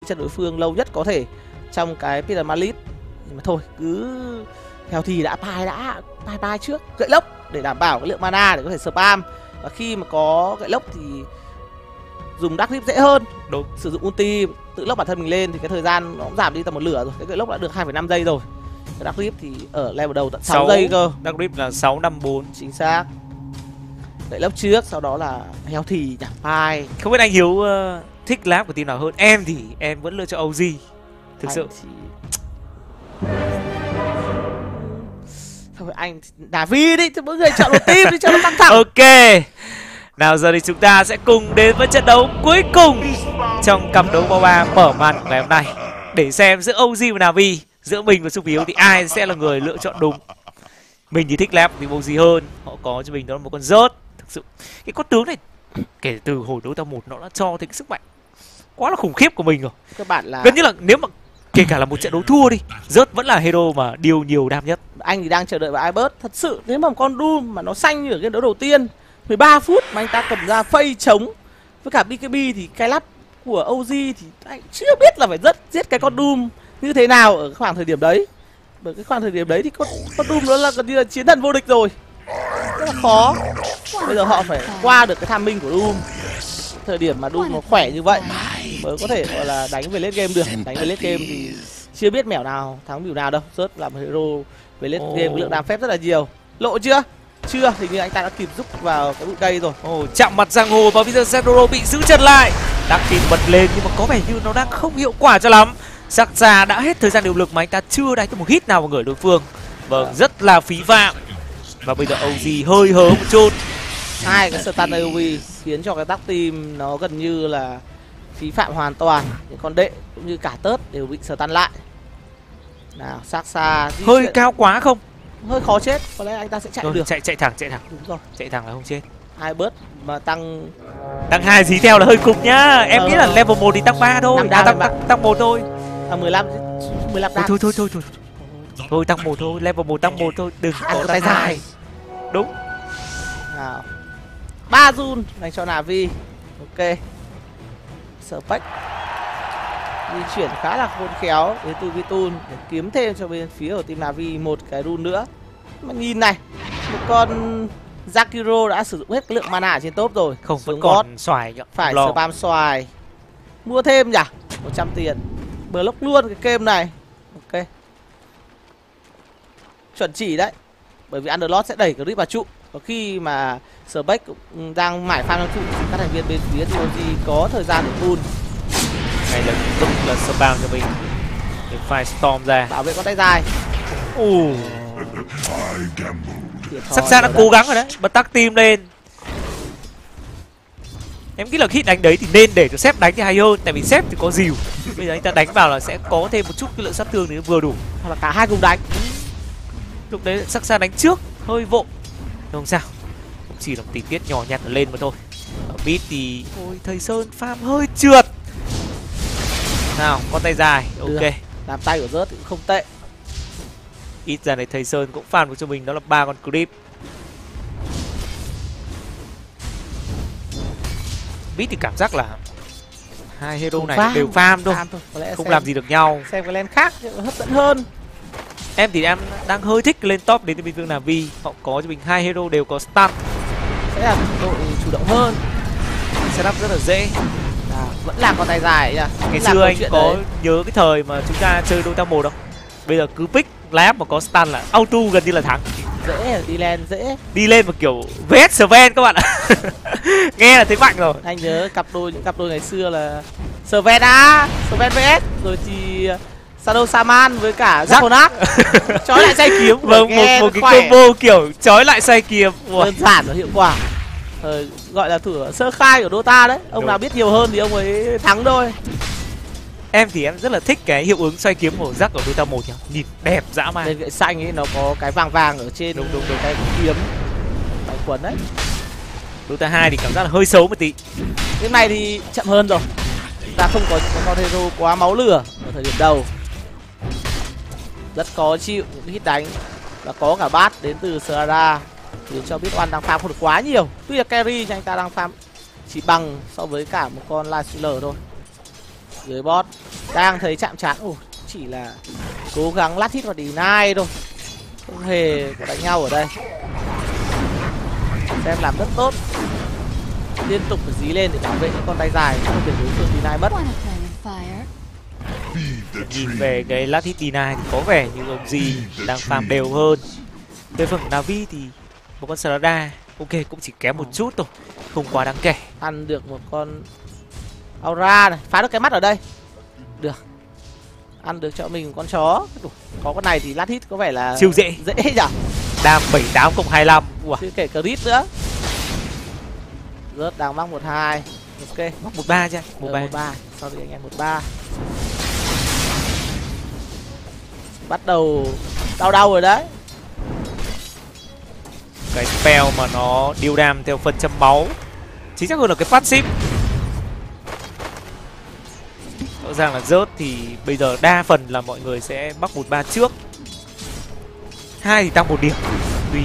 chân đối phương lâu nhất có thể trong cái Peter Malit. Nhưng mà thôi, cứ theo thì đã bye trước gậy lốc để đảm bảo cái lượng mana để có thể spam. Và khi mà có gậy lốc thì dùng Dark Grip dễ hơn. Đúng. Sử dụng ulti tự lốc bản thân mình lên thì cái thời gian nó cũng giảm đi tầm một lửa rồi. Cái gậy lốc đã được 2,5 giây rồi. Cái Dark Grip thì ở level đầu tận 6 giây cơ. Dark Grip là 654. Chính xác. Gậy lốc trước, sau đó là healthy nhả pai. Không biết anh Hiếu thích lab của team nào hơn? Em thì em vẫn lựa chọn OG. Thực sự thì... Thôi anh Navi đi, thì mỗi người chọn một team đi cho nó căng thẳng. Ok. Nào giờ thì chúng ta sẽ cùng đến với trận đấu cuối cùng trong cặp đấu MOBA mở màn của ngày hôm nay, để xem giữa OG và Navi, giữa mình và Xúc Hiếu thì ai sẽ là người lựa chọn đúng. Mình thì thích lab vì OG hơn. Họ có cho mình đó là một con rớt. Thực sự cái con tướng này kể từ hồi Dota 1 nó đã cho thấy cái sức mạnh quá là khủng khiếp của mình rồi. Các bạn là gần như là nếu mà kể cả là một trận đấu thua đi, rớt vẫn là hero mà điều nhiều đam nhất. Anh thì đang chờ đợi vào Ibert. Thật sự nếu mà con Doom mà nó xanh như ở game đấu đầu tiên 13 phút mà anh ta cầm ra phây chống với cả BKB thì cái lắp của OG thì anh chưa biết là phải giết cái con Doom như thế nào ở khoảng thời điểm đấy. Bởi cái khoảng thời điểm đấy thì con Doom nó là gần như là chiến thần vô địch rồi, rất là khó. Bây giờ họ phải qua được cái tham minh của Doom, thời điểm mà Doom nó khỏe như vậy mới có thể gọi là đánh về late game được. Đánh về late game thì chưa biết mẻo nào thắng mỉu nào đâu. Rớt làm hero về late game với lượng đam phép rất là nhiều. Lộ chưa? Chưa, hình như anh ta đã kịp rút vào cái bụi cây rồi. Chạm mặt giang hồ và bây giờ Zendoro bị giữ chân lại. Đang tìm bật lên nhưng mà có vẻ như nó đang không hiệu quả cho lắm. Sắc ra đã hết thời gian điều lực mà anh ta chưa đánh được một hit nào vào người đối phương. Vâng, rất là phí phạm. Và bây giờ OG hơi hớ một chút. Hai cái stun AoE khiến cho cái tác team nó gần như là phí phạm hoàn toàn. Những con đệ cũng như cả tớt đều bị stun lại. Nào, Saksa hơi cao quá không? Hơi khó chết, có lẽ anh ta sẽ chạy rồi, được. Chạy thẳng. Đúng rồi. Chạy thẳng là không chết. Hai bớt mà tăng 2 dí theo là hơi cục nhá. Em nghĩ là level 1 thì tăng 3 thôi. Tăng 1 thôi. 15 đam. Thôi tăng 1 thôi, level 1 tăng 1 thôi, đừng có tay dài. Đúng. Nào. 3 run dành cho Navi. Ok. Spec di chuyển khá là khôn khéo đến từ Vitun để kiếm thêm cho bên phía của team Navi một cái run nữa. Mà nhìn này, một con Zakiro đã sử dụng hết cái lượng mana ở trên top rồi. Không, vẫn còn xoài nhá. Phải spam xoài. Mua thêm nhỉ? 100 tiền. Block luôn cái game này. Ok. Chuẩn chỉ đấy. Bởi vì Underlord sẽ đẩy grip vào trụ. Và khi mà Spec cũng đang mải farm trụ thì các thành viên bên phía TOG có thời gian để pull. Ngay lập tức là spam cho mình để Firestorm ra. Bảo vệ con tay dài. Sắc ra đã cố gắng rồi đấy, bật tắc team lên. Em nghĩ là khi đánh đấy thì nên để cho sếp đánh thì hay hơn. Tại vì sếp thì có dìu. Bây giờ anh ta đánh vào là sẽ có thêm một chút cái lượng sát thương thì vừa đủ. Hoặc là cả hai cùng đánh. Lúc đấy sắc ra đánh trước hơi vội. Không sao, chỉ là một tình tiết nhỏ nhặt lên mà thôi. Ở mid thì thôi thầy Sơn farm hơi trượt. Nào, con tay dài, ok. Làm tay của rớt thì cũng không tệ. Ít ra này thầy Sơn cũng farm được cho mình đó là 3 con creep. Mid thì cảm giác là hai hero này đều farm thôi. Không làm gì được nhau. Xem cái lane khác hấp dẫn hơn. Em thì em đang hơi thích lên top đến từ bên phương Navi. Họ có cho mình hai hero đều có stun. Sẽ là đội chủ động hơn. Setup rất là dễ. Vẫn là con tay dài nhá. Ngày xưa anh có nhớ cái thời mà chúng ta chơi Dota 1 không? Bây giờ cứ pick lab mà có stun là auto gần như là thắng. Dễ, đi lên dễ. Đi lên mà kiểu vs Sven các bạn ạ. Nghe là thấy mạnh rồi. Anh nhớ những cặp đôi ngày xưa là Sven Sven vs rồi thì Shadow Saman với cả Jaconak. Chói lại xoay kiếm. Vâng, một cái combo kiểu chói lại xoay kiếm. Đơn giản và hiệu quả. Gọi là thử sơ khai của Dota đấy. Ông nào biết nhiều hơn thì ông ấy thắng thôi. Em thì em rất là thích cái hiệu ứng xoay kiếm của Jack ở Dota 1 nhá. Nhìn đẹp dã man. Lên gậy xanh ấy nó có cái vàng vàng ở trên đúng cái kiếm bánh quấn đấy. Dota 2 thì cảm giác là hơi xấu một tí. Cái này thì chậm hơn rồi. Ta không có con hero quá máu lửa ở thời điểm đầu. Rất khó chịu những hit đánh. Và có cả bát đến từ Serara khiến cho Biết Oan đang farm không được quá nhiều. Tuy là carry nhưng anh ta đang farm chỉ bằng so với cả một con Light Stealer thôi. Dưới bot đang thấy chạm trán. Ồ, chỉ là cố gắng lát hit vào deny thôi, không hề có đánh nhau ở đây. Xem làm rất tốt, liên tục phải dí lên để bảo vệ những con tay dài, không để đối phương deny mất. Nhìn về cái last hit deny thì có vẻ như ông gì đang farm đều hơn. Về phần Navi thì một con Strada ok cũng chỉ kém một chút thôi, không quá đáng kể. Ăn được một con Aura này, phá được cái mắt ở đây. Được. Ăn được cho mình một con chó. Có con này thì lát hit có vẻ là siêu dễ. Dễ nhỉ? Đam 78 cộng 25. Wow. Chưa kể crit nữa. Rớt đang mắc 1-2. Ok. Mắc 1-3 chứ. 1-3. Sau thì anh em 1-3. Bắt đầu đau rồi đấy. Cái spell mà nó deal đam theo phần trăm máu, chính xác hơn là cái passive. Rõ ràng là rớt thì bây giờ đa phần là mọi người sẽ mắc 1-3 trước. 2 thì tăng 1 điểm. Tùy.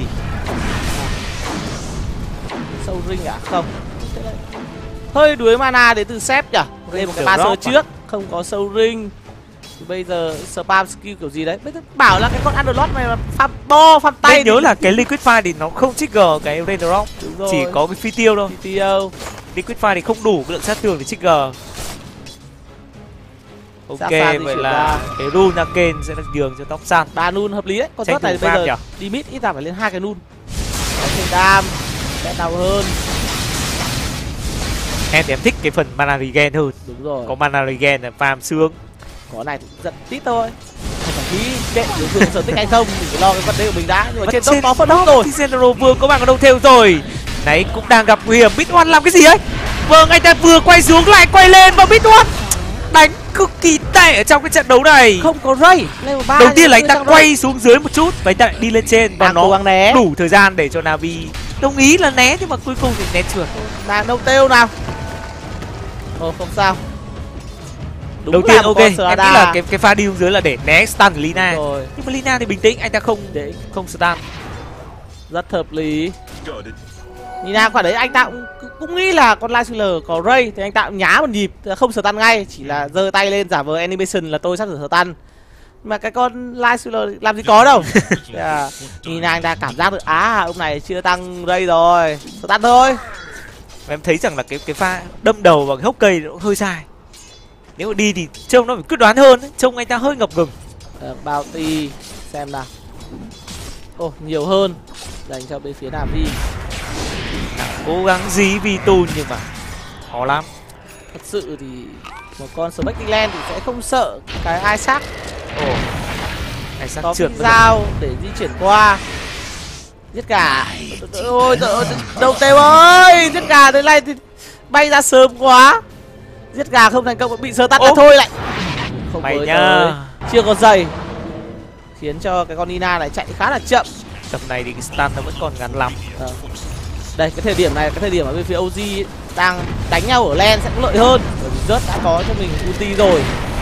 Sâu ring à? Không. Hơi đuối mana đến từ sếp nhỉ? Đây một cái ba sơ trước, không có sâu ring. Thì bây giờ spam skill kiểu gì đấy? Bây giờ bảo là cái con Underlord này là farm bo, farm tay. Nên nhớ là cái Liquid Fire thì nó không trigger cái Raindrop, chỉ có cái phi tiêu thôi. Phi tiêu. Liquid Fire thì không đủ cái lượng sát thương để trigger. Ok, vậy là cái rune Arcane sẽ được nhường cho Top Sun. 3 nun hợp lý đấy. Con rớt này bây giờ đi mid ít ra phải lên 2 cái nun. Có thêm đam sẽ đau hơn. Em thì em thích cái phần mana regen hơn. Đúng rồi. Có mana regen là farm sướng. Có này cũng giật tít thôi. Không phải nghĩ kệ đối phương sở thích hay không, mình phải lo cái vấn đề của mình đã. Nhưng mà trên top có phân hốc rồi. General vừa có bằng ở đâu theo rồi. Đấy cũng đang gặp nguy hiểm. Bit One làm cái gì ấy? Vâng, anh ta vừa quay xuống lại quay lên và Bit One đánh cực kỳ tệ ở trong cái trận đấu này. Không có ray. Đầu tiên là anh ta quay xuống dưới một chút và anh ta lại đi lên trên và nó đủ thời gian để cho Navi đồng ý là né, nhưng mà cuối cùng thì né trượt. Nàng đâu têu nào. Không sao. Đúng đầu tiên ok, em nghĩ là cái pha đi xuống dưới là để né stun Lina. Nhưng mà Lina thì bình tĩnh, anh ta không stun. Rất hợp lý. Lina quả đấy anh ta cũng nghĩ là con Lysiler có ray thì anh ta cũng nhá một nhịp, không stun ngay, chỉ là giơ tay lên giả vờ animation là tôi sắp sửa stun. Mà cái con Lysiler làm gì có đâu. Lina anh ta cảm giác được ông này chưa tăng ray rồi, stun thôi. Em thấy rằng là cái pha đâm đầu vào cái hốc cây nó hơi sai. Nếu mà đi thì trông nó phải quyết đoán hơn, trông anh ta hơi ngập ngừng. Bounty xem nào. Nhiều hơn dành cho bên phía Navi. Cố gắng dí vì tùn nhưng mà khó lắm. Thật sự thì một con Spectre Land thì sẽ không sợ cái Isaac. Isaac có trượt dao để di chuyển qua. Giết gà. Ôi trời ơi, đầu têu ơi, giết gà thế này thì bay ra sớm quá. Giết gà không thành công, bị sơ tắt thôi lại. Không mày nhá. Chưa có giày, khiến cho cái con Nina này chạy khá là chậm. Tầm này thì cái stun nó vẫn còn ngắn lắm. Đây cái thời điểm này, cái thời điểm ở bên phía OG đang đánh nhau ở lane sẽ có lợi hơn, bởi vì rớt đã có cho mình ulti rồi.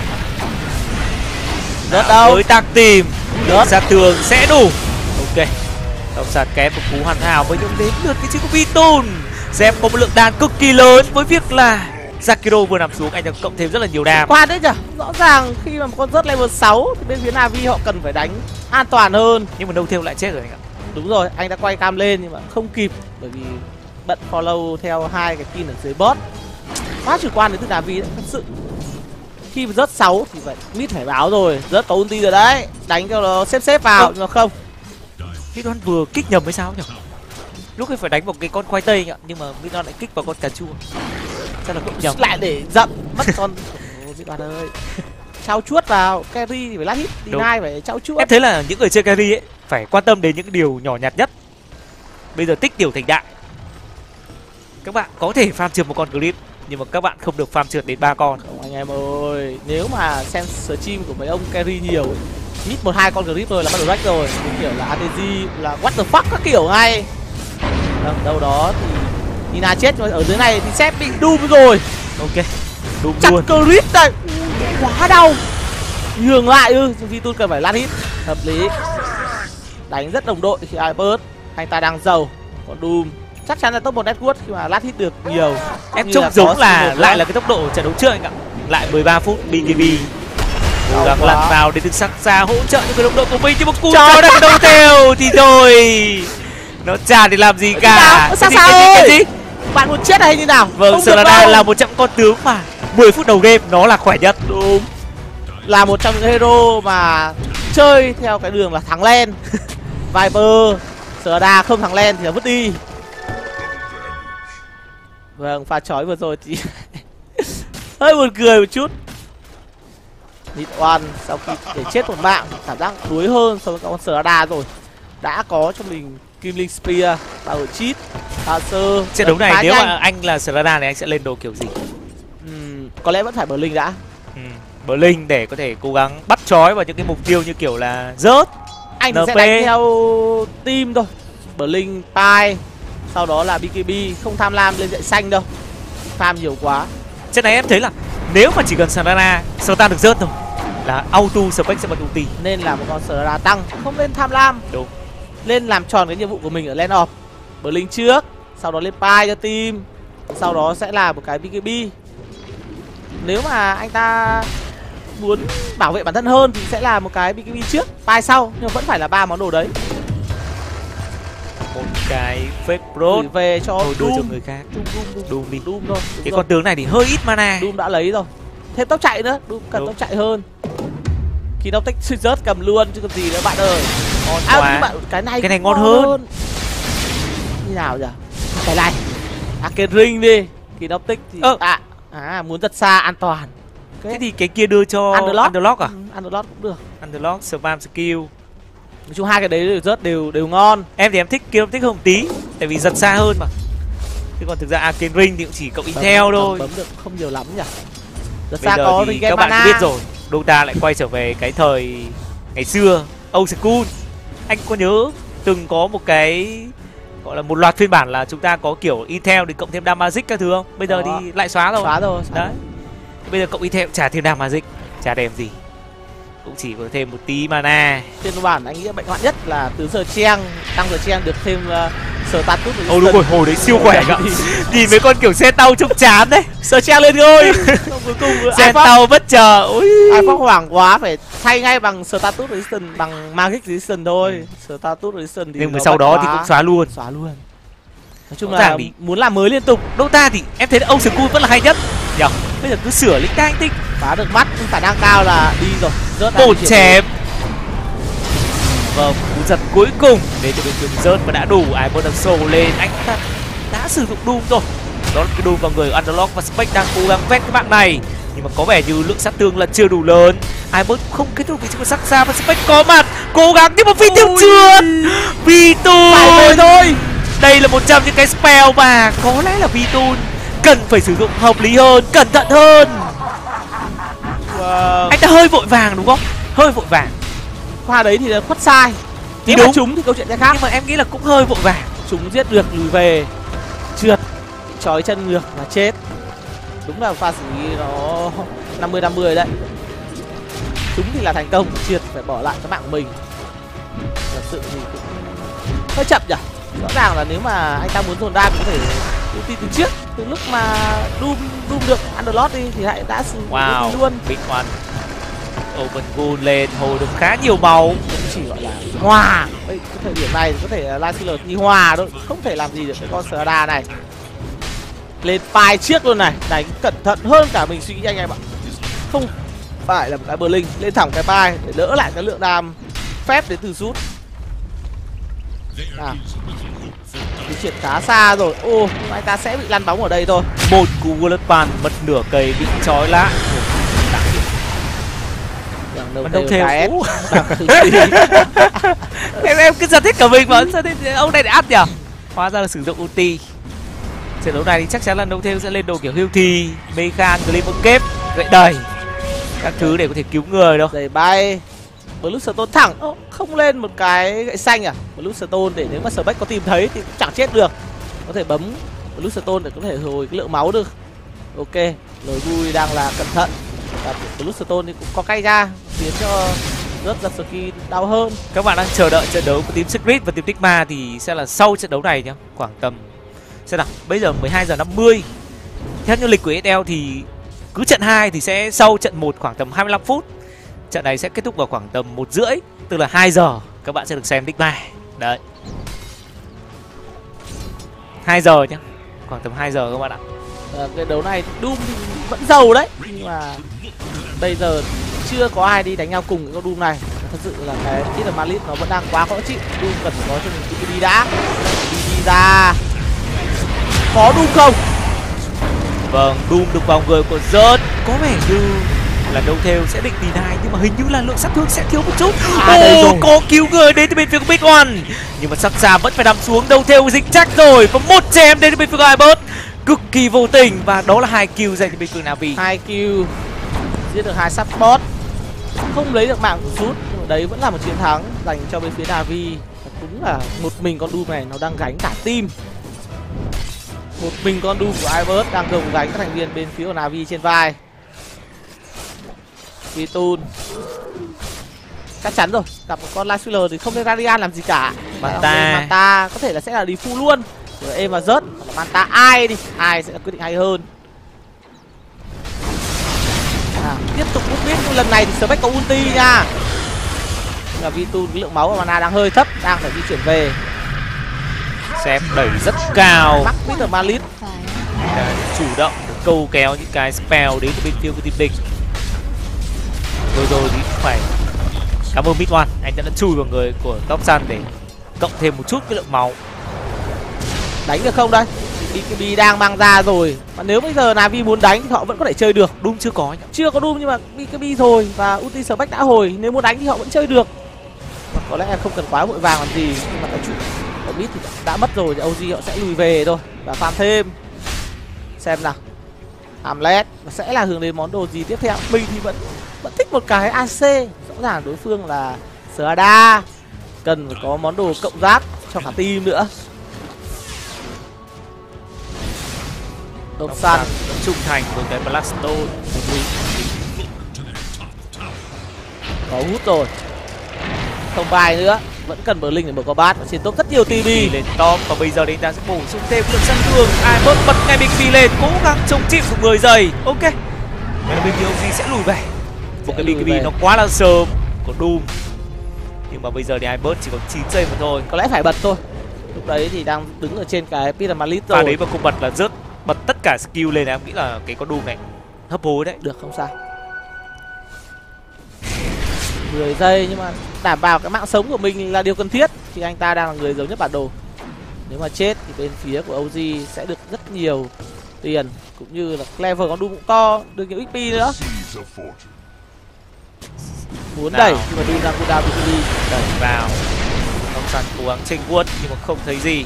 Rớt đâu? Với tạc tìm, rớt sát thương sẽ đủ. Ok. Tổng sạt kém một cú hoàn hảo với những đến lượt cái chữ của Vitun. Xem có một lượng đàn cực kỳ lớn với việc là Zakiro vừa nằm xuống, anh ta cộng thêm rất là nhiều đam. Qua đấy nhỉ? Rõ ràng khi mà một con rớt level 6 thì bên phía Navi họ cần phải đánh an toàn hơn. Nhưng mà đâu theo lại chết rồi anh ạ. Đúng rồi, anh đã quay cam lên nhưng mà không kịp bởi vì bận follow theo hai cái pin ở dưới bot. Quá chủ quan đến từ Navi đấy, thật sự. Khi mà rớt 6 thì phải mid phải báo rồi, rớt có ulti rồi đấy, đánh cho nó xếp vào nhưng mà không. Midon vừa kích nhầm hay sao nhỉ? Lúc ấy phải đánh một cái con khoai tây ạ, nhưng mà Midon lại kích vào con cà chua. Sao là cũng nhầm. Lại để dậm mất con. Midon ơi. Trao chuốt vào, carry thì phải lát hit, deny phải trao chuốt. Em thấy là những người chơi carry ấy phải quan tâm đến những điều nhỏ nhặt nhất. Bây giờ tích tiểu thành đại. Các bạn có thể farm trượt một con clip, nhưng mà các bạn không được farm trượt đến 3 con. Không anh em ơi, nếu mà xem stream của mấy ông carry nhiều ấy, hit 1-2 con grip thôi là bắt đầu rách rồi. Những kiểu là ATG, là what the fuck các kiểu ngay. Đâu đó thì Nina chết, nhưng mà ở dưới này thì Sếp bị Doom rồi. Ok, Doom chặt luôn. grip này, quá đau. Nhường lại Vitun cần phải lát hit. Hợp lý. Đánh rất đồng đội khi Albert, anh ta đang giàu. Còn Doom chắc chắn là top 1 network khi mà lát hit được nhiều. Em trông giống là lại là cái tốc độ trận đấu trước anh ạ. lại 13 phút. BKB cố gắng lặn vào để được sắc xa hỗ trợ cho người đồng đội của mình, nhưng mà cú cho đang đâu theo thì rồi nó chả để làm gì cả. Cái gì? Bạn muốn chết hay như nào? Vâng, Serana là một trong con tướng mà 10 phút đầu game nó là khỏe nhất. Đúng, là một trong những hero mà chơi theo cái đường là thắng lane. Viper, Serana không thắng lane thì là vứt đi. Vâng, pha chói vừa rồi thì hơi buồn cười một chút. Nít One sau khi để chết một mạng cảm giác đuối hơn so với con Serana rồi. Đã có cho mình Kim Linh Spear, Power Cheat, Tancer. Trận đấu này nếu mà anh là Serana thì anh sẽ lên đồ kiểu gì? Có lẽ vẫn phải Blink đã. Blink để có thể cố gắng bắt chói vào những cái mục tiêu như kiểu là rớt. Anh sẽ đánh theo team thôi. Blink, Pai, sau đó là BKB, không tham lam lên dậy xanh đâu. Farm nhiều quá. Trận này em thấy là nếu mà chỉ cần Serana stun được rớt thôi là auto spec sẽ bật ulti. Nên là một con Serana tăng, không nên tham lam. Đúng. Lên làm tròn cái nhiệm vụ của mình ở lane off. Blink trước, sau đó lên Pai cho team, sau đó sẽ là một cái BKB. Nếu mà anh ta muốn bảo vệ bản thân hơn thì sẽ là một cái BKB trước, Pai sau, nhưng mà vẫn phải là 3 món đồ đấy. Một cái fake bro về cho đưa cho người khác. Doom đi. Doom thôi. Cái con tướng này thì hơi ít mana. Doom đã lấy rồi. Thêm tốc chạy nữa, Doom cần tốc chạy hơn. Khi nó tách rớt cầm luôn chứ còn gì nữa bạn ơi. Ngon quá. Bạn, cái này ngon hơn. Như nào nhỉ? Cái này. Cái ring đi. Khi nó tích thì muốn giật xa an toàn. Thế thì cái kia đưa cho Underlock à? Underlock cũng được. Underlock, spam skill. Nói chung hai cái đấy rớt đều ngon. Em thì em thích kia thích hơn tí, tại vì giật xa hơn mà. Chứ còn thực ra Arcane Ring thì cũng chỉ cộng Intel thôi. Bấm được không nhiều lắm nhỉ. Giật Bây xa giờ có thì các bạn cũng biết rồi, Dota lại quay trở về cái thời ngày xưa, old school. Anh có nhớ từng có một cái gọi là một loạt phiên bản là chúng ta có kiểu Intel thì cộng thêm Damage các thứ không? Bây giờ thì lại xóa rồi. Xóa rồi. Đấy. Bây giờ cộng Intel chả thêm Damage, chả đem gì. Cũng chỉ có thêm một tí mana. Trên bản anh nghĩ bệnh hoạn nhất là từ giờ trang tăng giờ trang được thêm status. Đúng rồi, hồi đấy siêu khỏe ạ. Nhìn mấy con kiểu xe tàu trông chán đấy. Giờ trang lên ngôi. Cuối cùng xe tàu bất chờ. Ai phát hoảng quá phải thay ngay bằng status resistance, bằng magic resistance thôi. Status resistance thì nhưng mà sau đó thì cũng xóa luôn. Nói chung là muốn làm mới liên tục. Dota thì em thấy old school vẫn là hay nhất nhỉ. Bây giờ cứ sửa linh tang tinh. Phá được mắt, khả năng cao là đi rồi. Một chém. Vâng, cú giật cuối cùng để cho đối phương rớt và đã đủ. Immortal Soul lên, anh ta đã sử dụng Doom rồi. Đó là cái Doom vào người Underlock và Spec đang cố gắng vét cái mạng này. Nhưng mà có vẻ như lượng sát thương là chưa đủ lớn. Immortal không kết thúc vị trí của sắc xa và Spec có mặt. Cố gắng nhưng mà phi tiêu chưa. Vitun. Phải thôi. Đây là một trong những cái spell mà có lẽ là Vitun cần phải sử dụng hợp lý hơn, cẩn thận hơn. Anh ta hơi vội vàng đúng không? Hơi vội vàng. Pha đấy thì là khuất sai. Nếu mà trúng thì câu chuyện sẽ khác. Nhưng mà em nghĩ là cũng hơi vội vàng. Chúng giết được lùi về, trượt, chói chân ngược là chết. Đúng là pha xử lý nó 50-50 đấy. Chúng thì là thành công, trượt phải bỏ lại cái mạng của mình. Thật sự thì cũng hơi chậm nhỉ. Rõ ràng là nếu mà anh ta muốn dồn đam thì có thể ưu tiên từ trước. Từ lúc mà Doom được Underlord đi thì hãy đã sử dụng luôn. Big One Open Goal lên hồi được khá nhiều màu. Cũng chỉ gọi là hòa. Cái thời điểm này có thể là Light như hòa thôi, không thể làm gì được cái con Serada này. Lên Pai trước luôn này, đánh cẩn thận hơn cả mình suy nghĩ anh em ạ. Không phải là một cái Blink, lên thẳng cái Pai để đỡ lại cái lượng đam phép đến từ rút. Di chuyển khá xa rồi. Anh ta sẽ bị lăn bóng ở đây thôi. Một cú Wallet Pan mất nửa cây bị trói lá. Vẫn đâu theo. Em cứ giật hết cả mình mà sao thế ông này để áp nhỉ? Hóa ra là sử dụng ulti. Trận đấu này thì chắc chắn là Nông Theo sẽ lên đồ kiểu Hilti, Mechan, Glimmer Cape, gậy đầy các thứ để có thể cứu người đâu. Đẩy bay. Bluestone thẳng, không lên một cái gậy xanh à? Bluestone để nếu mà Spec có tìm thấy thì cũng chẳng chết được. Có thể bấm Bluestone để có thể hồi cái lượng máu được. Ok, lời vui đang là cẩn thận. Và Bluestone thì cũng có cay ra khiến cho rất là skin đau hơn. Các bạn đang chờ đợi trận đấu của team Secret và team Tigma thì sẽ là sau trận đấu này nhá, khoảng tầm sẽ là bây giờ 12 giờ 50. Theo như lịch của ESL thì cứ trận 2 thì sẽ sau trận 1 khoảng tầm 25 phút. Trận này sẽ kết thúc vào khoảng tầm 1:30, tức là 2 giờ các bạn sẽ được xem Digimon. Đấy. 2 giờ nhá. Khoảng tầm 2 giờ các bạn ạ. Cái đấu này Doom thì vẫn giàu đấy, nhưng mà bây giờ chưa có ai đi đánh nhau cùng cái con Doom này. Thật sự là cái Peter Malit nó vẫn đang quá khó chịu. Doom cần phải có cho mình BKB đã. Đi ra. Có Doom không? Vâng, Doom được vào người của Zert. Có vẻ như là đầu theo sẽ định deny, nhưng mà hình như là lượng sát thương sẽ thiếu một chút. Có cứu người đến từ bên phía của Big One, nhưng mà sắc xa vẫn phải nằm xuống. Đầu theo dính chắc rồi, và một chém đến từ bên phía của Ibert cực kỳ vô tình, và đó là 2 kill dành cho bên phía Navi. 2 kill, giết được 2 support, không lấy được mạng của Sút, nhưng mà đấy vẫn là một chiến thắng dành cho bên phía Navi. Đúng là một mình con Doom này nó đang gánh cả team. Một mình con Doom của Ibert đang gồng gánh các thành viên bên phía của Navi trên vai. Vitun chắc chắn rồi, gặp một con Lightstealer thì không nên Radiant làm gì cả. Manta có thể là sẽ là đi full luôn. Rồi em và rớt, Manta ai đi, ai sẽ là quyết định hay hơn. Tiếp tục bút biết, lần này thì Spec có ulti nha. Là Vitun cái lượng máu và mana đang hơi thấp, đang phải di chuyển về. Xem đẩy rất cao. Mắc Peter Malit chủ động câu kéo những cái spell đến từ bên phía của team địch. Rồi thì phải cảm ơn Big One, anh đã chui vào người của Top Sun để cộng thêm một chút cái lượng máu. Đánh được không đây? BKB đang mang ra rồi. Mà nếu bây giờ Navi muốn đánh thì họ vẫn có thể chơi được. Doom chưa có nhỉ? Chưa có Doom nhưng mà BKB rồi và ulti Spec đã hồi, nếu muốn đánh thì họ vẫn chơi được. Mà có lẽ không cần quá vội vàng làm gì, nhưng mà cái chuyện ở mid thì đã mất rồi thì OG họ sẽ lùi về thôi và farm thêm. Xem nào. Hamlet sẽ là hướng đến món đồ gì tiếp theo? Mình thì vẫn thích một cái AC. Rõ ràng đối phương là Serada, cần phải có món đồ cộng giáp cho cả team nữa. Đông Sun trung thành với cái Blackstone. có hút rồi, không bài nữa, vẫn cần Berlin để mở combat và trên top rất nhiều TB lên top, và bây giờ chúng ta sẽ bổ sung thêm lượng sân thường. Ibert bật ngay BKB lên, cố gắng chống chịu được 10 giây. Ok, vậy là bên kia OG sẽ lùi về. Một cái BKB nó quá là sớm của Doom, nhưng mà bây giờ thì Ibert chỉ còn 9 giây mà thôi. Có lẽ phải bật thôi. Lúc đấy thì đang đứng ở trên cái Peter Malit rồi. Và đấy mà không bật là rớt, bật tất cả skill lên, em nghĩ là cái con Doom này hấp hối đấy. Được, không sao. 10 giây nhưng mà đảm bảo cái mạng sống của mình là điều cần thiết thì anh ta đang là người giàu nhất bản đồ. Nếu mà chết thì bên phía của OG sẽ được rất nhiều tiền, cũng như là level con Doom cũng to, được nhiều XP nữa. Muốn đẩy nhưng mà Doom ra cooldown BKB đẩy vào. Ông Sun cố gắng chênh vuốt nhưng mà không thấy gì.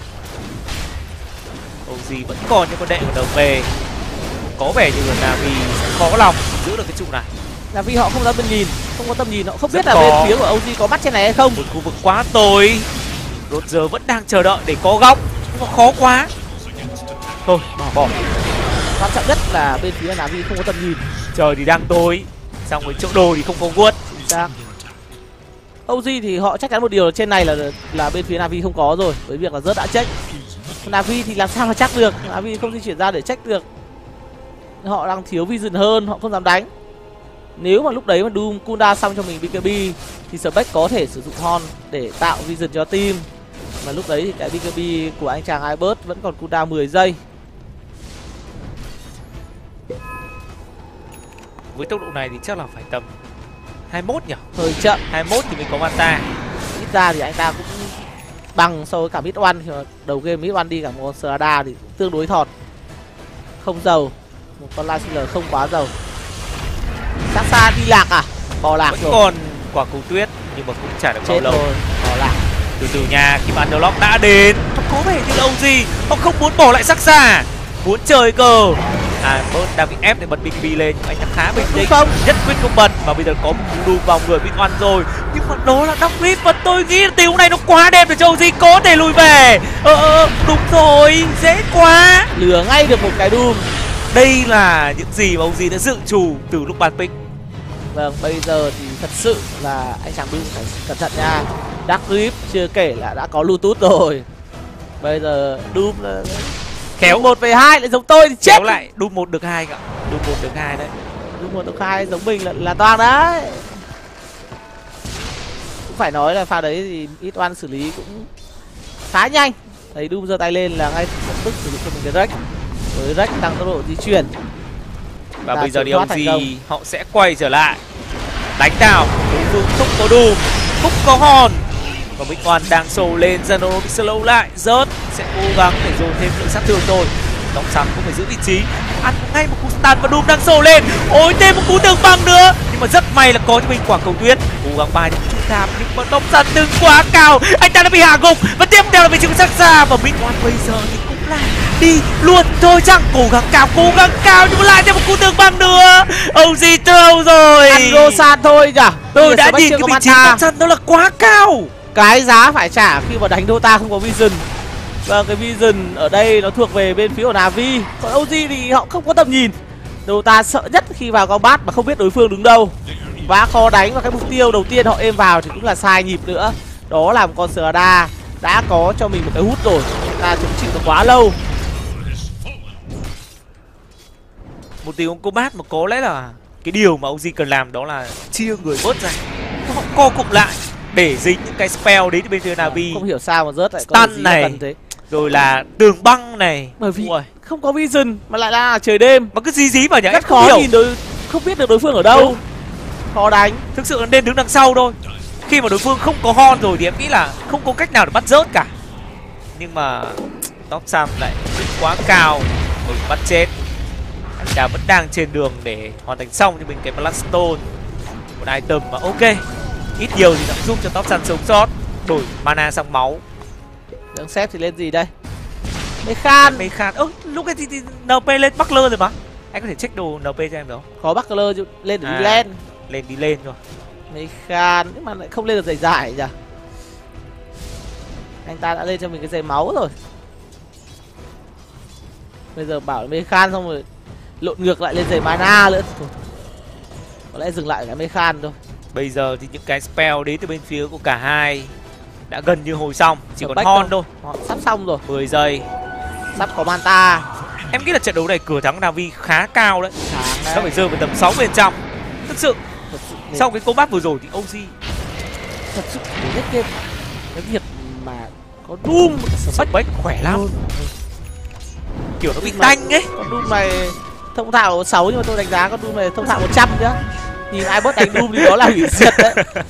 OG vẫn còn những con đệ ở đầu về. Có vẻ như là Navi sẽ khó lòng giữ được cái trụ này. Là vì họ không ra bên nhìn, không có tầm nhìn, họ không biết là bên phía của OG có mắt trên này hay không. Một khu vực quá tối. Roger vẫn đang chờ đợi để có góc, nhưng mà khó quá. Thôi, bỏ. Quan trọng nhất là bên phía Navi không có tầm nhìn. Trời thì đang tối, xong rồi chỗ đồ thì không có vuốt. OG thì họ chắc chắn một điều là trên này là bên phía Navi không có rồi, với việc là rớt đã check. Navi thì làm sao mà chắc được, Navi không di chuyển ra để check được. Họ đang thiếu vision hơn, họ không dám đánh. Nếu mà lúc đấy mà Doom cooldown xong cho mình BKB thì Spec có thể sử dụng Horn để tạo vision cho team. Mà lúc đấy thì cái BKB của anh chàng Ibert vẫn còn cooldown 10 giây. Với tốc độ này thì chắc là phải tầm 21 nhỉ? Hơi chậm. 21 thì mới có Manta. Ít ra thì anh ta cũng bằng so với cả Mid One. Đầu game Mid One đi cả một Serada thì tương đối thọt. Không giàu. Một con Lightstealer không quá giàu. Sát xa đi lạc à? Bỏ lạc vẫn rồi. còn quả cầu tuyết nhưng mà cũng chả được bao lâu. Bỏ lạc. Từ nha, khi mà Underlock đã đến, nó có vẻ như là ông gì họ không muốn bỏ lại sắc xa, muốn chơi cờ. Bớt đang bị ép để bật BKB lên, nhưng anh ta khá bình tĩnh, nhất quyết không bật. Và bây giờ có một cú đu vào người Big One rồi, nhưng mà đó là Dark Rip, và tôi nghĩ là tình huống này nó quá đẹp để cho OG có thể lùi về. Đúng rồi, dễ quá. Lừa ngay được một cái Doom. Đây là những gì mà OG đã dự trù từ lúc ban pick. Vâng, bây giờ thì thật sự là anh chàng Doom phải cẩn thận nha. Dark Rip chưa kể là đã có Bluetooth rồi. Bây giờ Doom là khéo 1 về 2 lại giống tôi thì chết. Kéo lại Doom 1 được 2 cả. Doom 1 được 2 đấy. Doom một tộc 2 giống mình là toang đấy. Cũng phải nói là pha đấy thì ít oan xử lý cũng khá nhanh. Thấy Doom giơ tay lên là ngay lập tức sử dụng cho mình cái Rex. Với Rex tăng tốc độ di chuyển. Và bây giờ thì OG họ sẽ quay trở lại đánh nào. Đối phương không có Doom, không có Hòn. Và Big One đang sổ lên, Zeno bị slow lại, rớt sẽ cố gắng để dồn thêm lượng sát thương thôi. Tóc xám cũng phải giữ vị trí, ăn ngay một cú stun và Doom đang sổ lên. Ôi thêm một cú tường băng nữa, nhưng mà rất may là có cho mình quả cầu tuyết. Cố gắng bài được chút tham nhưng mà tóc xám đứng quá cao, anh ta đã bị hạ gục và tiếp theo là vị trí của Saxa. Và Big One bây giờ thì cũng là đi luôn thôi chăng, cố gắng cao nhưng mà lại thêm một cú tường băng nữa. OG trâu rồi, ăn Rosan thôi nhỉ. tôi đã nhìn cái vị trí tóc xám đó là quá cao. Cái giá phải trả khi mà đánh Dota không có Vision. Và cái Vision ở đây nó thuộc về bên phía của Na'Vi. Còn OG thì họ không có tầm nhìn. Dota sợ nhất khi vào combat mà không biết đối phương đứng đâu. Và khó đánh, và cái mục tiêu đầu tiên họ êm vào thì cũng là sai nhịp nữa. Đó là một con Serada đã có cho mình một cái hút rồi. Ta chống chịu được quá lâu. Một tình combat mà có lẽ là cái điều mà OG cần làm đó là chia người bớt ra. Họ co cụm lại để dính những cái spell đến từ bên phía Na'Vi. Không hiểu sao mà rớt lại có stun này cần thế. Rồi là tường băng này. Bởi vì không có Vision mà lại là trời đêm mà cứ dí vào nhỉ, rất khó nhìn không biết được đối phương ở đâu. Khó đánh. Thực sự là nên đứng đằng sau thôi. Khi mà đối phương không có Hon rồi thì em nghĩ là không có cách nào để bắt rớt cả. Nhưng mà Top Sam lại quá cao rồi bắt chết. Anh ta vẫn đang trên đường để hoàn thành xong cho mình cái Bloodstone, một item mà ok, ít nhiều thì nó giúp cho Top Sam sống sót. Đổi mana sang máu. Đường xếp thì lên gì đây? Mechan. Lúc ấy thì NP lên Buckler rồi mà. Anh có thể check đồ NP cho em được không? Khó Buckler lên để đi lên. Đi lên rồi. Mechan nhưng mà lại không lên được giày giải nhỉ? Anh ta đã lên cho mình cái giày máu rồi. Bây giờ bảo Mechan xong rồi lộn ngược lại lên giày mana nữa. Thôi. Có lẽ dừng lại ở cái Mechan thôi. Bây giờ thì những cái spell đến từ bên phía của cả hai đã gần như hồi xong, chỉ còn Hon thôi. Họ sắp xong rồi. 10 giây. Sắp có Manta. Em nghĩ là trận đấu này cửa thắng Na'Vi khá cao đấy. Nó phải rơi vào tầm 60%. Thực sự sau cái combat vừa rồi thì OG thật sự để hết game. Cái việc mà có Doom Spec khỏe lắm. Kiểu nó bị tanh ấy. Con Doom này thông thạo 6 nhưng mà tôi đánh giá con Doom này thông thạo 100 nhá. Nhìn ai bớt đánh Doom thì đó là hủy diệt đấy.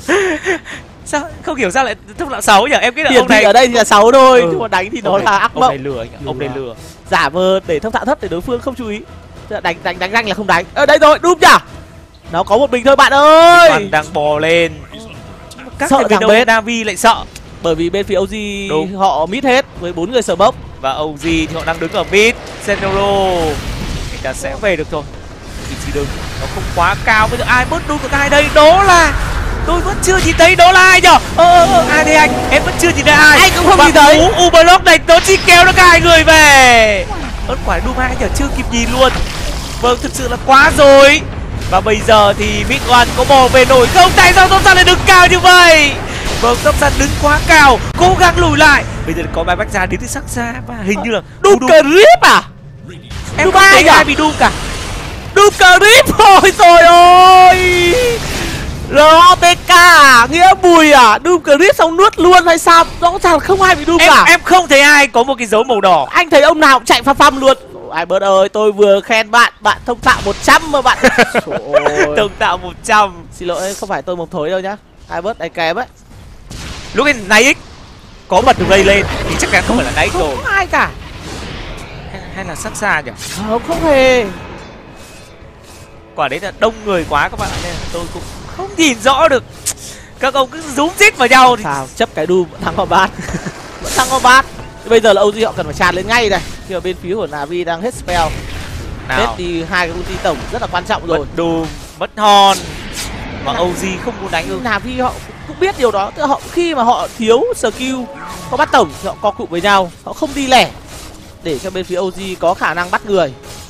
Sao không hiểu sao lại thông thạo 6 nhỉ? Em nghĩ là ông này ở đây thì là 6 thôi, nhưng mà đánh thì nó là ác mộng. Ông này lừa anh ạ, ông này lừa. Giả vờ để thông thạo thấp để đối phương không chú ý. Đánh ranh là không đánh. Ở đây rồi, Doom nhỉ? Nó có một mình thôi bạn ơi. Bạn đang bò lên. Các sợ thằng bên Na'Vi lại sợ. Bởi vì bên phía OG họ mid hết với 4 người sờ bốc. Và OG thì họ đang đứng ở mid. Senoro người ta sẽ về được thôi. Vị trí đứng nó không quá cao. Bây giờ ai bớt Doom được ai đây? Đó là tôi vẫn chưa nhìn thấy đó là ai nhở? Ai đây anh? Em vẫn chưa nhìn thấy ai. Anh cũng không nhìn thấy. Ublock này nó chỉ kéo được hai người về. Ớt quả Doom 2 nhở, chưa kịp nhìn luôn. Vâng, thực sự là quá rồi. Và bây giờ thì Big One có bò về nổi không? Tại sao Top Sun lại đứng cao như vậy? Vâng, Top Sun đứng quá cao, cố gắng lùi lại. Bây giờ có bài bách ra đến từ sắc xa và hình như là Doom Creep à? Em không thấy ai bị Doom cả. Doom Creep rồi rồi ơi. ROTK à? Nghĩa Bùi à? Doom Creep xong nuốt luôn hay sao? Rõ ràng không ai bị Doom cả. Em không thấy ai có một cái dấu màu đỏ. Anh thấy ông nào cũng chạy phăm luôn. Ai bớt ơi, tôi vừa khen bạn, bạn thông thạo 100 mà bạn. Thông thạo 100. Xin lỗi, không phải tôi mộc thối đâu nhá. Ai bớt đánh kém ấy. Lúc này X có bật đường dây lên thì chắc chắn không phải là Nike rồi. Không ai cả. Hay là sắc xa nhỉ? Không hề. Quả đấy là đông người quá các bạn nên là tôi cũng không nhìn rõ được. Các ông cứ rúm rít vào nhau thì sao chấp cái Doom vẫn thắng combat. Vẫn thắng combat. Bây giờ là OG họ cần phải tràn lên ngay này. Khi mà bên phía của Na'Vi đang hết spell. Hết thì hai cái ulti tổng rất là quan trọng rồi. Mất Doom, mất Hon. Mà OG không muốn đánh ư? Na'Vi họ cũng biết điều đó. Tức là họ khi mà họ thiếu skill có bắt tổng thì họ co cụm với nhau. Họ không đi lẻ để cho bên phía OG có khả năng bắt người.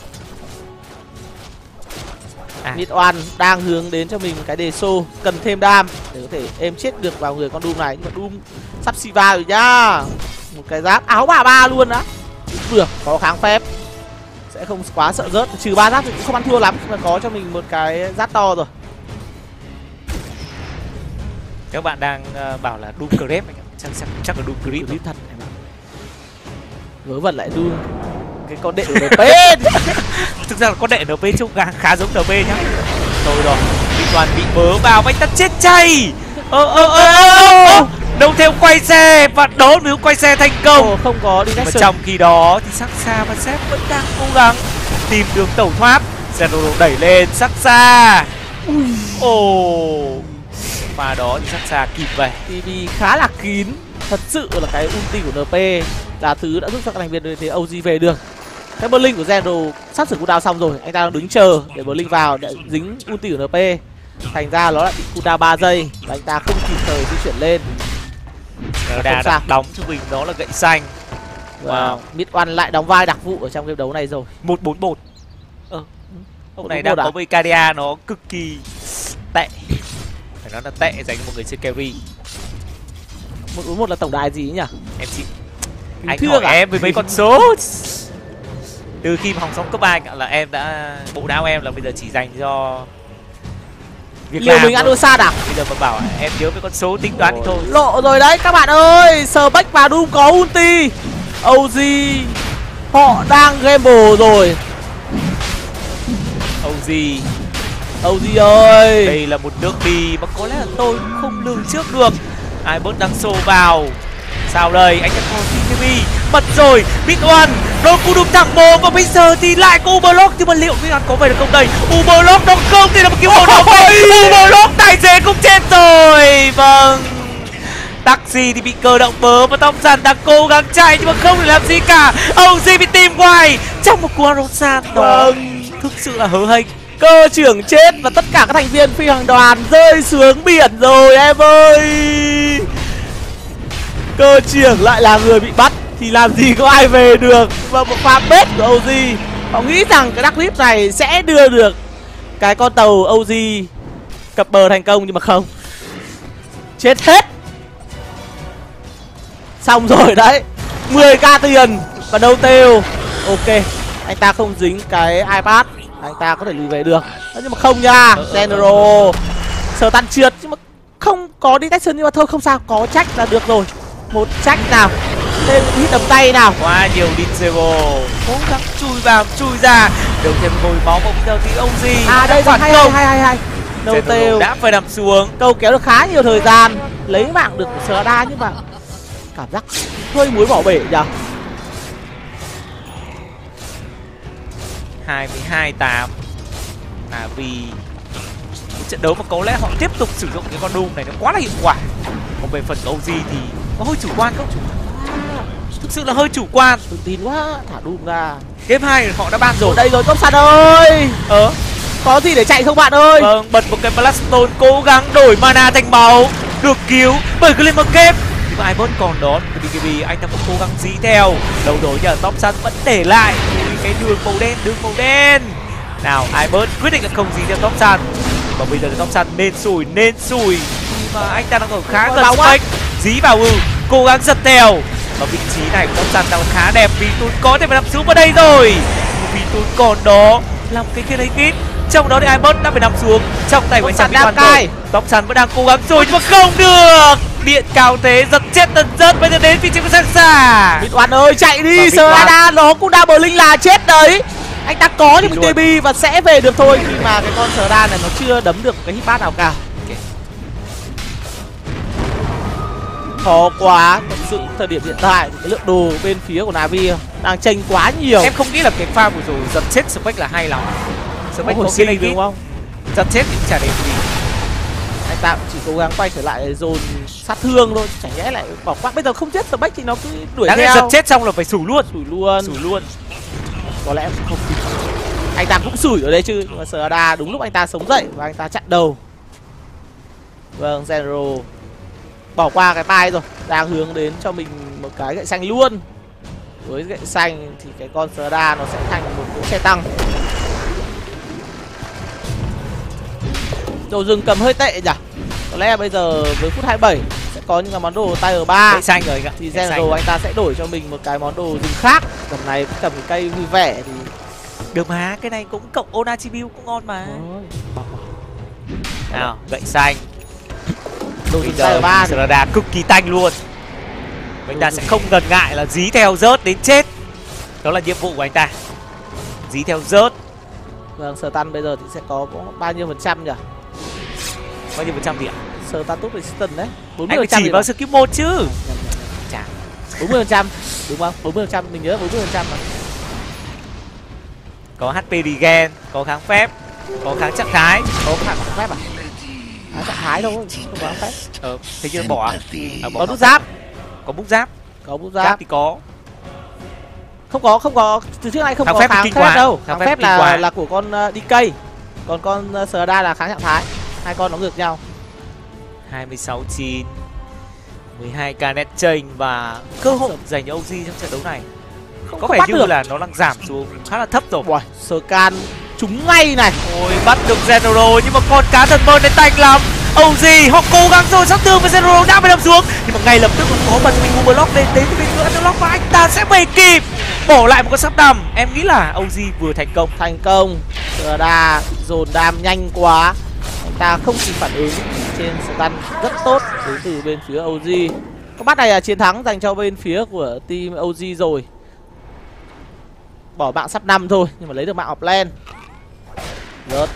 Mid One đang hướng đến cho mình cái đề xô, cần thêm đam để có thể êm chết được vào người con Doom này. Nhưng mà Doom sắp Siva rồi nhá. Một cái giáp áo bà ba luôn á. Được, có kháng phép. sẽ không quá sợ rớt, trừ 3 giáp thì cũng không ăn thua lắm, mà có cho mình một cái giáp to rồi. Các bạn đang bảo là Doom Grep anh ạ. Chắc là Doom Grep thật em ạ. Vớ vẩn lại Doom cái con đệ của NP. Thực ra là con đệ NP trông khá giống NP nhá. Thôi rồi, bị toàn bị bớ vào anh ta chết chay. Đâu thêm quay xe và đó nếu quay xe thành công. Không có đi. Mà trong khi đó thì Saksa và Sep vẫn đang cố gắng tìm đường tẩu thoát. Zero đẩy lên Saksa. Mà đó thì Saksa kịp về. TB khá là kín. Thật sự là cái ulti của NP là thứ đã giúp cho các thành viên thế OG về được. Cái Berlin của Zero sắp sửa cooldown xong rồi, anh ta đang đứng chờ để Berlin vào để dính ulti của NP. Thành ra nó lại bị cooldown 3 giây và anh ta không kịp thời di chuyển lên. Đã đóng cho mình đó là gậy xanh. Wow. Mid One lại đóng vai đặc vụ ở trong game đấu này rồi. 141. Hôm nay đang có với Cadia nó cực kỳ tệ. Phải nói là tệ dành cho một người chơi carry. 141 là tổng đài gì nhỉ? Em chị anh hỏi em với mấy con số. Từ khi mà học xong cấp 3 là em đã bộ não em là bây giờ chỉ dành cho việc liều mình ăn Osa à? Bây giờ mà bảo em nhớ với con số tính toán thì thôi. Lộ rồi đấy các bạn ơi. Spec và Doom có ulti. OG họ đang gamble rồi. OG ơi, đây là một nước đi mà có lẽ là tôi không lường trước được. Ai bớt đang xô vào. Sao đây, anh ta còn TKB bật rồi, Big One nó cú đụng thẳng bồ và bây giờ thì lại có Uberlock, nhưng mà liệu Big One có về được không đây? Uberlock nó không thì là một cứu hộ nào vậy? Uberlock tài xế cũng chết rồi. Vâng, Taxi thì bị cơ động bớ và Thompson đang cố gắng chạy nhưng mà không thể làm gì cả. OG bị tìm hoài trong một cú Arosan đó thực sự là hớ hênh. Cơ trưởng chết và tất cả các thành viên phi hành đoàn rơi xuống biển rồi em ơi. Cơ trưởng lại là người bị bắt thì làm gì có ai về được. Và một pha bết của OG, họ nghĩ rằng cái Dark Clip này sẽ đưa được cái con tàu OG cập bờ thành công nhưng mà không. Chết hết. Xong rồi đấy. 10k tiền và đâu têu. Ok, anh ta không dính cái iPad, anh ta có thể lùi về được. Nhưng mà không nha. General sờ tan trượt nhưng mà không có detection, nhưng mà thôi không sao, có trách là được rồi. Một trách nào thêm hít đấm tay nào. Quá nhiều Dinzero cố gắng chui vào chui ra, đầu thêm hồi máu mà bây giờ thì ông gì đây phản công hay đâu têu đã phải nằm xuống. Câu kéo được khá nhiều thời gian, lấy mạng được của Serada nhưng mà cảm giác hơi muối bỏ bể nhỉ. 22-8 là vì trận đấu mà có lẽ họ tiếp tục sử dụng cái con Doom này nó quá là hiệu quả. Còn về phần OG thì có hơi chủ quan không? Thực sự là hơi chủ quan. Tự tin quá, thả Doom ra. Game 2 họ đã ban rồi. Đây rồi Thompson ơi. Có gì để chạy không bạn ơi? Vâng, bật một cái Blaststone cố gắng đổi mana thành máu. Được cứu bởi Glimmer Cape. Nhưng mà ai vẫn còn đó, BKB anh ta vẫn cố gắng dí theo. Đâu rồi nhờ Thompson vẫn để lại cái đường màu đen. Nào, Ibert quyết định là không dí theo Thompson. Và bây giờ Thompson nên sủi. Mà anh ta đang ở khá gần Spec. Dí vào cố gắng giật theo. Và vị trí này của Thompson đang khá đẹp vì tôi có thể phải nằm xuống vào đây rồi. Vì tôi còn đó là một cái Kinetic. Trong đó thì Ibert đã phải nằm xuống trong tay của anh chàng Big One rồi. Thompson vẫn đang cố gắng rồi nhưng mà không được. Điện cao thế giật chết tần rất. Bây giờ đến vị trí của Saksa. Big One ơi chạy đi, Serada nó cũng đang bờ linh là chết đấy. Anh ta có những TB và sẽ về được thôi khi mà cái con Serada này nó chưa đấm được cái hitbox nào cả. Khó quá, thật sự thời điểm hiện tại cái lượng đồ bên phía của Navi đang chênh quá nhiều. Em không nghĩ là cái pha vừa rồi giật chết Spec là hay lắm. Spec có cái này đúng không? Giật chết thì chả để gì. Anh ta chỉ cố gắng quay trở lại dồn sát thương thôi, chẳng nhẽ lại bỏ qua. Bây giờ không chết Spec thì nó cứ đuổi theo. Giật chết xong là phải sủi luôn. Có lẽ không kịp. Anh ta cũng sủi ở đây chứ, nhưng mà Serada đúng lúc anh ta sống dậy và anh ta chặn đầu. Vâng, General bỏ qua cái bay rồi, đang hướng đến cho mình một cái gậy xanh luôn. Với gậy xanh thì cái con Serada nó sẽ thành một cỗ xe tăng. Đồ rừng cầm hơi tệ nhỉ. Có lẽ bây giờ với phút 27 sẽ có những cái món đồ Tiger 3 gậy xanh rồi thì General anh ta sẽ đổi cho mình một cái món đồ rừng khác. Tầm này cầm cái cây vui vẻ thì Được mà, cái này cũng cộng Onachibu cũng ngon mà. Ôi, bỏ. Nào, gậy xanh. Đồ Bây dùng tay ở giờ ba Serada cực kỳ tanh luôn. Anh ta sẽ không ngần ngại là dí theo rớt đến chết. Đó là nhiệm vụ của anh ta. Dí theo rớt. Vâng, Sở Tan bây giờ thì sẽ có bao nhiêu % nhỉ? Bao nhiêu % gì ạ? Sở Status Resistance đấy. 40% Anh phải chỉ vào skill 1 chứ. Chà. 40%, đúng không? 40%, mình nhớ 40% mà. Có HP regen, có kháng phép, có kháng trạng thái. Có kháng phép à? Trạng thái thôi, không có kháng phép. Thế chứ bỏ à? Có nút giáp. Có bút giáp. Có bút Giáp giáp. thì có. Không có, từ trước nay không Kháng có phép kháng kinh phép quá. đâu. Kháng Kháng phép phép kinh quá. là của con DK. Còn con Serada là kháng trạng thái. Hai con nó ngược nhau. 26-9, 12k net chain và cơ hội dành cho OG trong trận đấu này. Có vẻ như là nó đang giảm xuống khá là thấp rồi. Ui, Scan trúng ngay này. Ôi, bắt được General nhưng mà con cá thần mơn này tanh lắm. OG họ cố gắng rồi, sát thương với General đã bị đập xuống nhưng mà ngay lập tức có bật mình block lên đến từ bên nữa block và anh ta sẽ về kịp bỏ lại một con sắp đầm. Em nghĩ là OG vừa thành công. Serada dồn đam nhanh quá, anh ta không kịp phản ứng. Trên stun rất tốt đến từ bên phía OG. Các bắt này là chiến thắng dành cho bên phía của team OG rồi. Bỏ mạng sắp 5 thôi nhưng mà lấy được mạng offlane. Rớt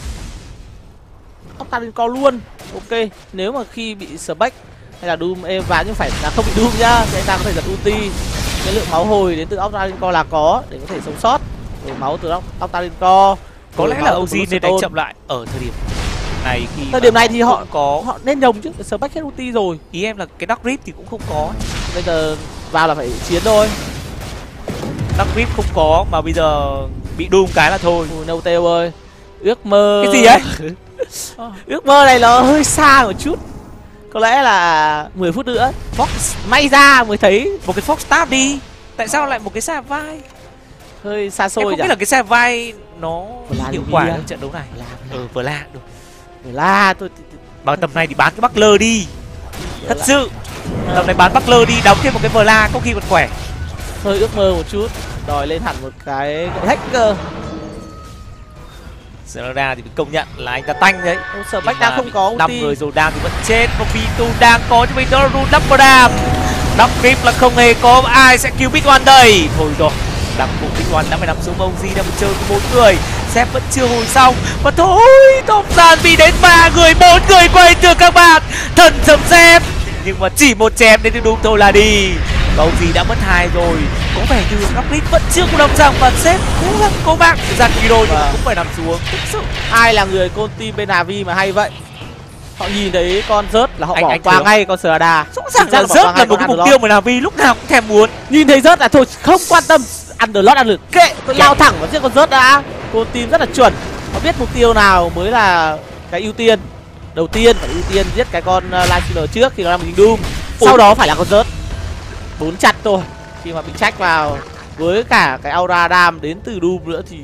Octane co luôn. Ok, nếu mà khi bị Spec hay là Doom êm ván nhưng phải là không bị Doom nhá thì anh ta có thể giật ulti. Cái lượng máu hồi đến từ Octane co là có để có thể sống sót. Rồi máu từ Octane co. Có lẽ là OG nên đánh chậm lại ở thời điểm này. Thời điểm này thì họ có nên nhồng chứ, Spec hết ulti rồi. Ý em là cái Dark Rip thì cũng không có. Bây giờ vào là phải chiến thôi. Dark Rip không có mà bây giờ bị Doom cái là thôi. Ui, No Tail ơi. Ước mơ. Cái gì ấy? Ước mơ này nó hơi xa một chút. Có lẽ là 10 phút nữa Fox may ra mới thấy một cái Fox Stab đi. Tại sao lại một cái xe vai? hơi xa xôi. Em không biết là cái xe vai nó hiệu quả trong trận đấu này. Vừa là được. Là tôi Bằng tầm này thì bán cái Buckler đi. Thật sự tầm này bán Buckler đi, đóng thêm một cái Vla có khi còn khỏe. hơi ước mơ một chút, đòi lên hẳn một cái hacker. Serada thì công nhận là anh ta tanh đấy. Sở Bách đang không có ulti. 5 người rồi đang thì vẫn chết. Và Pitu đang có cho mình đó là rune double dam. Đắp Rip là không hề có ai sẽ cứu Big One đây. Thôi rồi, đặc vụ Big One đã phải nằm xuống, OG đang phải chơi với 4 người. Sếp vẫn chưa hồi xong. Và thôi, top sàn bị đến 3 người, 4 người quay được các bạn. Thần sấm Sếp. Nhưng mà chỉ một chém đến đúng thôi là đi. Và OG đã mất 2 rồi. Có vẻ như Đắp Rip vẫn chưa có đồng rằng và Sếp cố gắng giặt Kiro nhưng cũng phải nằm xuống. Thực sự ai là người con team bên Navi mà hay vậy? Họ nhìn thấy con rớt là họ bỏ anh qua ngay con Serada. rõ ràng là rớt là một cái mục tiêu mà Navi lúc nào cũng thèm muốn. Nhìn thấy rớt là thôi không quan tâm, Underlord ăn được kệ, tôi lao thẳng vào giết con rớt đã. Con team rất là chuẩn, họ biết mục tiêu nào mới là cái ưu tiên. Đầu tiên phải ưu tiên giết cái con Lightstealer trước khi nó làm mình Doom. Sau đó phải là con rớt. 4 chặt thôi. Khi mà bị trách vào với cả cái aura dam đến từ Doom nữa thì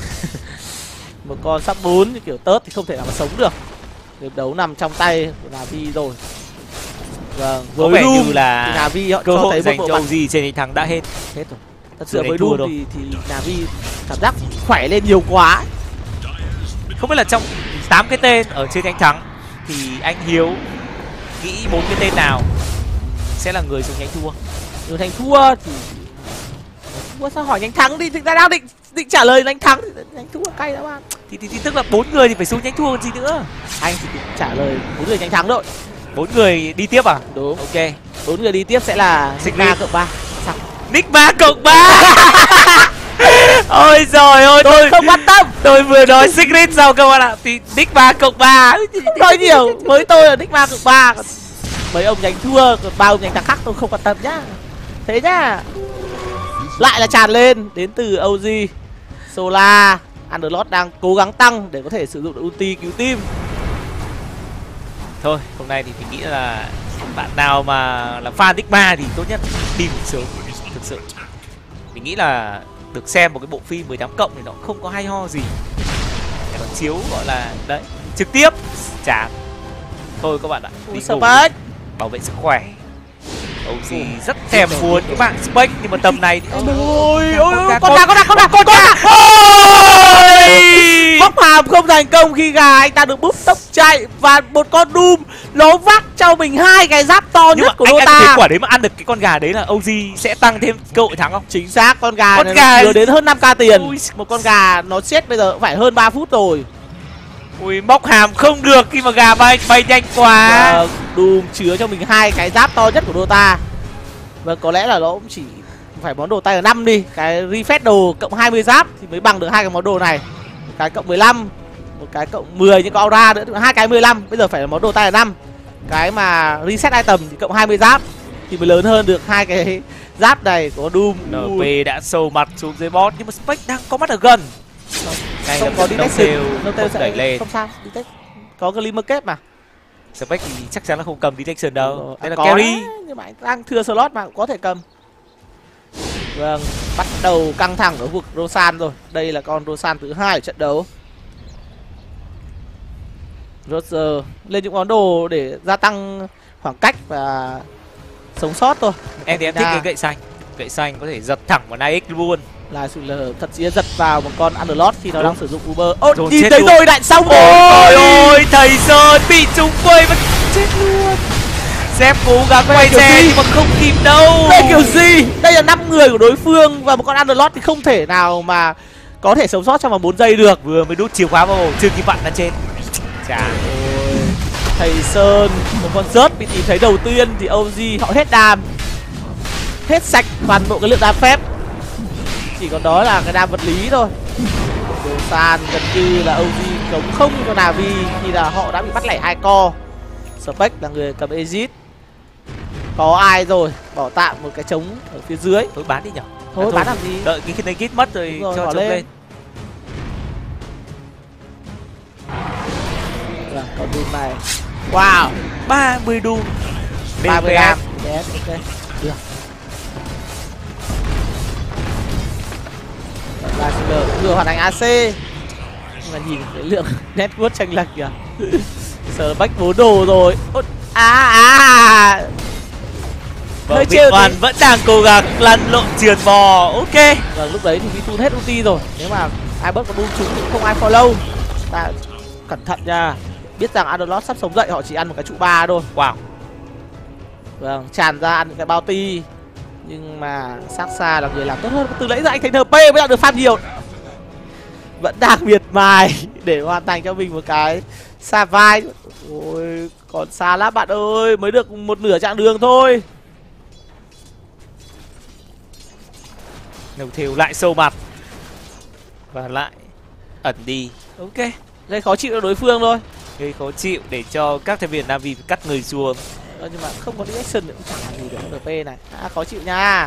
một con sắp 4 như kiểu tớt thì không thể nào mà sống được. Game đấu nằm trong tay của Navi rồi. Vâng, có vẻ như là Navi họ cơ cho hội thấy dành một cho bộ OG trên đánh thắng đã hết. hết rồi. Thật sự với Doom thì Navi cảm giác khỏe lên nhiều quá. Không biết là trong 8 cái tên ở trên đánh thắng thì anh Hiếu nghĩ 4 cái tên nào sẽ là người xuống nhánh thua? Người thành thua thì thua sao hỏi nhánh thắng đi, thực ra đang định trả lời nhánh thắng thì nhánh thua cay đã bạn. Thì tức là 4 người thì phải xuống nhánh thua còn gì nữa. Anh chỉ trả lời 4 người nhánh thắng thôi. 4 người đi tiếp à? Đúng. Ok. 4 người đi tiếp sẽ là Sigma cộng 3. Sao? Nigma cộng 3. Ôi giời ơi, tôi không quan tâm. Tôi vừa nói Secret sao các bạn ạ? Thì Nigma cộng 3. Nói nhiều, với tôi là Nigma cộng 3. Mấy ông nhánh thua, còn 3 ông nhánh thắng khác tôi không quan tâm nhá. Thế nhá. Lại là tràn lên đến từ OG. Solar, Underlord đang cố gắng tăng để có thể sử dụng được ulti cứu team. Thôi, hôm nay thì mình nghĩ là bạn nào mà là fan Nigma thì tốt nhất đi ngủ sớm. Thực sự mình nghĩ là được xem một cái bộ phim 18 cộng thì nó không có hay ho gì. Để còn chiếu gọi là đấy trực tiếp chán. Thôi các bạn ạ, đi ngủ, bảo vệ sức khỏe. OG rất thèm muốn các bạn Spec nhưng mà tầm này thì ôi con nào Bóc hàm không thành công khi gà anh ta được búp tốc chạy. Và một con Doom nó vác cho mình 2 cái giáp to Nhưng nhất của anh Dota. thấy quả đấy mà ăn được cái con gà đấy là OG sẽ tăng thêm cơ hội thắng không? Chính xác, con gà Con này gà nó đến hơn 5k tiền. Ui. Một con gà nó chết bây giờ cũng phải hơn 3 phút rồi. Ui, móc hàm không được khi mà gà bay nhanh quá. Và Doom chứa cho mình 2 cái giáp to nhất của Dota. Và có lẽ là nó cũng chỉ phải món đồ tay ở 5 đi. Cái refresh đồ cộng 20 giáp thì mới bằng được 2 cái món đồ này. Một cái cộng 15, một cái cộng 10 những con aura nữa, 2 cái 15. Bây giờ phải là món đồ tay ở 5. Cái mà reset item thì cộng 20 giáp thì mới lớn hơn được 2 cái giáp này của Doom. NP đã sâu mặt xuống dưới boss nhưng mà Spec đang có mắt ở gần. Không có detection, nó sẽ đẩy lên. không sao, detect có Glimmer Cape mà. Spec thì chắc chắn là không cầm detection đâu. Đây là có carry đấy, nhưng mà anh đang thừa slot mà cũng có thể cầm. Vâng, bắt đầu căng thẳng ở vực Rosan rồi. Đây là con Rosan thứ 2 ở trận đấu. Roger lên những món đồ để gia tăng khoảng cách và sống sót thôi. Em thì em thích cái gậy xanh. Gậy xanh có thể giật thẳng vào Nix luôn. Là sự lờ thật dễ giật vào một con Underlord khi nó đang sử dụng Uber. Rồi, nhìn chết thấy luôn. rồi, lại xong rồi. Ôi ôi, thầy Sơn bị trúng quay và chết luôn. Dép cố gắng quay xe nhưng mà không kịp đâu. Đây kiểu gì? Đây là 5 người của đối phương và một con Underlord thì không thể nào mà có thể sống sót trong vòng 4 giây được. Vừa mới đút chìa khóa vào chưa kịp vặn đã chết. Chà. Ôi, thầy Sơn, một con rớt bị tìm thấy đầu tiên thì OG họ hết đam. Hết sạch toàn bộ cái lượng đam phép. Chỉ còn đó là cái đam vật lý thôi. Rosan gần như là OG cống không cho Navi khi là họ đã bị bắt lẻ 2 co. Spec là người cầm Aegis. Có ai rồi, bỏ tạm một cái trống ở phía dưới. Thôi bán đi nhở. Thôi bán làm gì? Đợi cái này kit mất rồi cho trống lên. Vâng, con Doom này. Wow, 30 Doom. 30 am. Yes, ok. Được. Và vừa hoàn thành AC. Nhưng mà nhìn cái lượng network chênh lệch kìa. Sợ bách 4 đồ rồi. Vâng, Việt Hoàn vẫn đang cố gắng lăn lộn trườn bò. Ok. Và lúc đấy thì Vitun hết ulti rồi. Nếu mà ai bớt có Doom trúng cũng không ai follow. Ta cẩn thận nha. Biết rằng Underlord sắp sống dậy, họ chỉ ăn một cái trụ 3 thôi. Wow. Vâng, tràn ra ăn những cái bounty. Nhưng mà Saksa là người làm tốt hơn. Từ nãy giờ anh thấy NP mới đang được farm nhiều. Vẫn đang miệt mài để hoàn thành cho mình một cái xa vai. Ôi, còn xa lắm bạn ơi. Mới được một nửa chặng đường thôi. Nấu thêu lại sâu mặt. Và lại ẩn đi. Ok. Gây khó chịu cho đối phương thôi. Gây khó chịu để cho các thành viên Navi cắt người xuống. Nhưng mà không có direction nữa cũng chẳng làm gì được NP này. Khó chịu nha.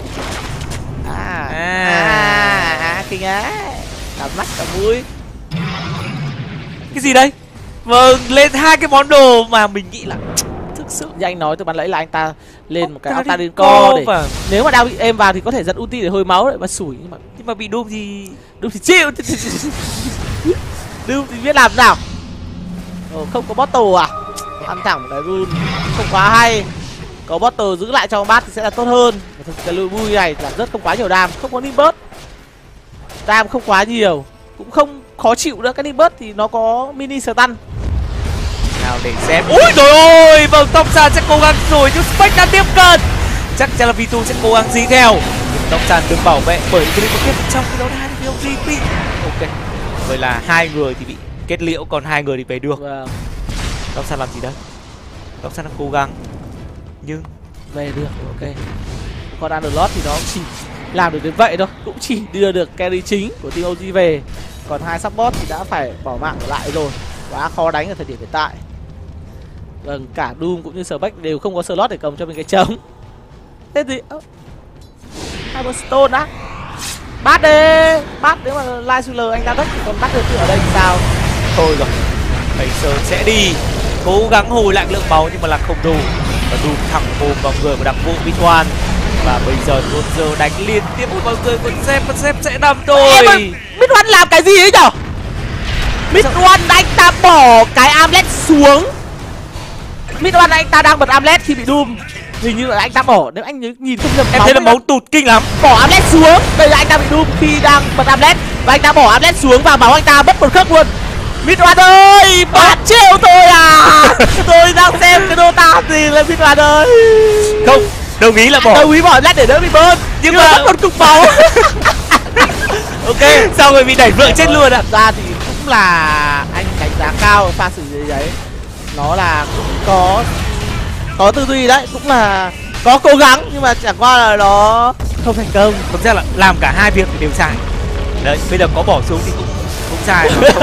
Kinh á. Cả mắt cả mũi. Cái gì đây? Vâng, lên 2 cái món đồ mà mình nghĩ là thực sự. Như anh nói từ ban nãy là anh ta lên một cái Octarian Co để nếu mà đang bị êm vào thì có thể dẫn ulti để hồi máu đấy mà sủi, nhưng mà bị Doom thì chịu. Doom thì biết làm thế nào. Không có bottle à? Ăn thẳng một cái rune không quá hay. Có bottle giữ lại cho bát thì sẽ là tốt hơn. Thực cái lùi bui này là rất không quá nhiều đam, không có Nimbus. Đam không quá nhiều, cũng không khó chịu nữa. Cái Nimbus thì nó có mini stun. Nào để xem. Ui trời ơi, vâng, Thompson sẽ cố gắng rồi nhưng Spec đã tiếp cận. Chắc chắn là Vitu sẽ cố gắng dí theo. Nhưng Thompson được bảo vệ bởi cái liên kết trong cái đấu đá thì bị. Ok. Vậy là 2 người thì bị kết liễu, còn 2 người thì về được. Vâng. Thompson làm gì đấy? Thompson đang cố gắng nhưng về được. Ok. Còn Underlord thì nó chỉ làm được đến vậy thôi, cũng chỉ đưa được carry chính của team OG về. Còn 2 support thì đã phải bỏ mạng ở lại rồi. Quá khó đánh ở thời điểm hiện tại. Vâng, cả Doom cũng như Spec đều không có slot để cầm cho mình cái trống. Thế gì? Hammerstone á? Bắt đi! Bắt nếu mà Lysuler anh ta đất thì còn bắt được ở đây thì sao? thôi rồi. Thầy Sơn sẽ đi cố gắng hồi lại lượng máu nhưng mà là không đủ. Và đùm thẳng hồn vào người của đặc vụ Vitwan. Và bây giờ Roger đánh liên tiếp vào người của Zep sẽ nằm rồi. Vitwan làm cái gì ấy nhở? Vitwan anh ta bỏ cái Armlet xuống. Vitwan anh ta đang bật Armlet khi bị Doom. Hình như là anh ta bỏ, nếu anh nhìn không nhầm em thấy là máu tụt kinh lắm. Bỏ Armlet xuống. Bây giờ anh ta bị Doom khi đang bật Armlet. Và anh ta bỏ Amlet xuống và bảo anh ta mất một khắc luôn. Midwan ơi, bạn trêu tôi à? Tôi đang xem cái Dota gì là Midwan ơi. Không, đồng ý là bỏ. Đồng ý bỏ Amlet để đỡ bị burn. Nhưng mà mất một cục máu. Ok, xong rồi bị đẩy vượng chết luôn ạ. Thật ra thì cũng là anh đánh giá cao pha xử lý đấy. Nó là cũng có tư duy đấy, cũng là có cố gắng nhưng mà chẳng qua là nó không thành công. Thực ra là làm cả hai việc thì đều sai. Đấy, bây giờ có bỏ xuống thì cũng sai.